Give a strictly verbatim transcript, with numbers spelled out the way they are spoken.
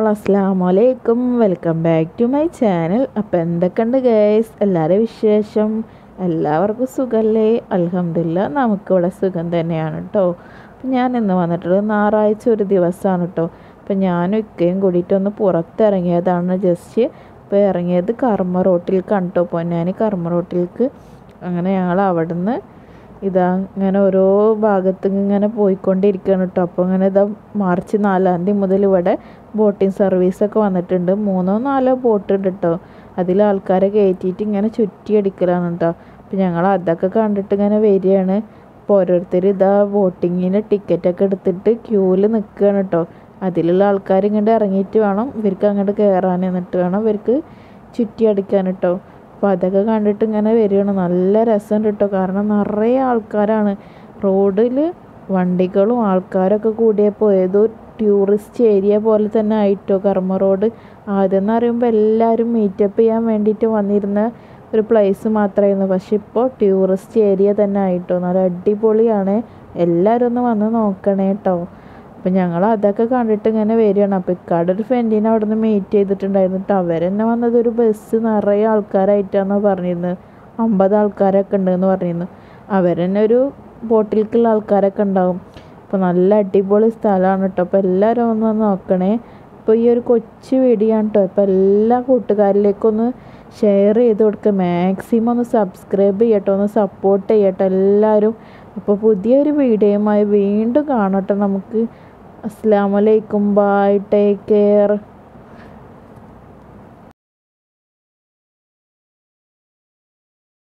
All അസ്സലാമു അലൈക്കും. Welcome back to my channel. അപ്പോൾ എന്തൊക്കെയുണ്ട് ഗൈസ്, എല്ലാവരും വിശേഷം? എല്ലാവർക്കും സുഖമല്ലേ? അൽഹംദുലില്ലാ, നമുക്കിവിടെ സുഖം തന്നെയാണ് കേട്ടോ. അപ്പം ഞാൻ ഇന്ന് വന്നിട്ടുള്ളത് ഞായറാഴ്ച ഒരു ദിവസമാണ് കേട്ടോ. അപ്പം ഞാനും ഇക്കയും കൂടിയിട്ടൊന്ന് പുറത്തിറങ്ങിയതാണ് ജസ്റ്റ്. ഇപ്പോൾ ഇറങ്ങിയത് കർമ്മ റോട്ടിലേക്കാണ് കേട്ടോ. അപ്പോൾ ഞാൻ കർമ്മ റോട്ടിലേക്ക് അങ്ങനെ ഞങ്ങൾ അവിടെ നിന്ന് ഇതാ ഇങ്ങനെ ഓരോ ഭാഗത്ത് ഇങ്ങനെ പോയിക്കൊണ്ടിരിക്കുകയാണ് കേട്ടോ. അപ്പോൾ ഇങ്ങനെ ഇതാ മാർച്ച് നാലാം തീയതി മുതൽ ഇവിടെ ബോട്ടിംഗ് സർവീസൊക്കെ വന്നിട്ടുണ്ട്. മൂന്നോ നാലോ ബോട്ട് ഉണ്ട് കേട്ടോ. അതിൽ ആൾക്കാരെ കയറ്റിയിട്ട് ഇങ്ങനെ ചുറ്റിയടിക്കലാണ് കേട്ടോ. അപ്പോൾ ഞങ്ങൾ അതൊക്കെ കണ്ടിട്ട് ഇങ്ങനെ വരികയാണ്. അപ്പോൾ ഓരോരുത്തർ ഇതാ ബോട്ടിങ്ങിന് ടിക്കറ്റൊക്കെ എടുത്തിട്ട് ക്യൂവിൽ നിൽക്കുകയാണ് കേട്ടോ. അതിലുള്ള ആൾക്കാർ ഇങ്ങോട്ട് ഇറങ്ങിയിട്ട് വേണം ഇവർക്ക് അങ്ങോട്ട് കയറാൻ, എന്നിട്ട് വേണം ഇവർക്ക് ചുറ്റിയടിക്കാൻ കേട്ടോ. അപ്പോൾ അതൊക്കെ കണ്ടിട്ട് ഇങ്ങനെ വരികയാണ്. നല്ല രസമുണ്ട് കേട്ടോ, കാരണം നിറയെ ആൾക്കാരാണ്. റോഡിൽ വണ്ടികളും ആൾക്കാരൊക്കെ കൂടിയപ്പോൾ ഏതോ ടൂറിസ്റ്റ് ഏരിയ പോലെ തന്നെ ആയിട്ടോ കർമ്മ റോഡ്. ആദ്യം എന്ന് പറയുമ്പോൾ എല്ലാവരും മീറ്റപ്പ് ചെയ്യാൻ വേണ്ടിയിട്ട് വന്നിരുന്ന ഒരു പ്ലേസ് മാത്രമായിരുന്നു. പക്ഷെ ഇപ്പോൾ ടൂറിസ്റ്റ് ഏരിയ തന്നെ ആയിട്ടോ. നല്ല അടിപൊളിയാണ്, എല്ലാവരും ഒന്ന് വന്ന് നോക്കണേ കേട്ടോ. അപ്പം ഞങ്ങൾ അതൊക്കെ കണ്ടിട്ട് ഇങ്ങനെ വരികയാണ്. അപ്പോൾ ഇക്കാടെ ഒരു ഫ്രണ്ടിനെ അവിടെ നിന്ന് മീറ്റ് ചെയ്തിട്ടുണ്ടായിരുന്നു കേട്ടോ. അവരെന്നെ വന്നത് ഒരു ബസ് നിറയെ ആൾക്കാരായിട്ടാണ് പറഞ്ഞിരുന്നത്. അമ്പത് ആൾക്കാരൊക്കെ ഉണ്ടെന്ന് പറഞ്ഞിരുന്നു. അവരെന്നെ ഒരു ബോട്ടിലേക്കുള്ള ആൾക്കാരൊക്കെ ഉണ്ടാവും. അപ്പോൾ നല്ല അടിപൊളി സ്ഥലമാണ് കേട്ടോ. അപ്പോൾ എല്ലാവരും ഒന്ന് നോക്കണേ. ഇപ്പോൾ ഈ ഒരു കൊച്ചു വീഡിയോ ആണ് കേട്ടോ. അപ്പോൾ എല്ലാ കൂട്ടുകാരിലേക്കൊന്ന് ഷെയർ ചെയ്ത് കൊടുക്കുക, മാക്സിമം ഒന്ന് സബ്സ്ക്രൈബ് ചെയ്യട്ടോ, ഒന്ന് സപ്പോർട്ട് ചെയ്യട്ടോ എല്ലാവരും. അപ്പോൾ പുതിയൊരു വീഡിയോയുമായി വീണ്ടും കാണട്ടെ നമുക്ക്. അസ്സലാമു അലൈക്കും, ബൈ, ടേക്ക് കെയർ.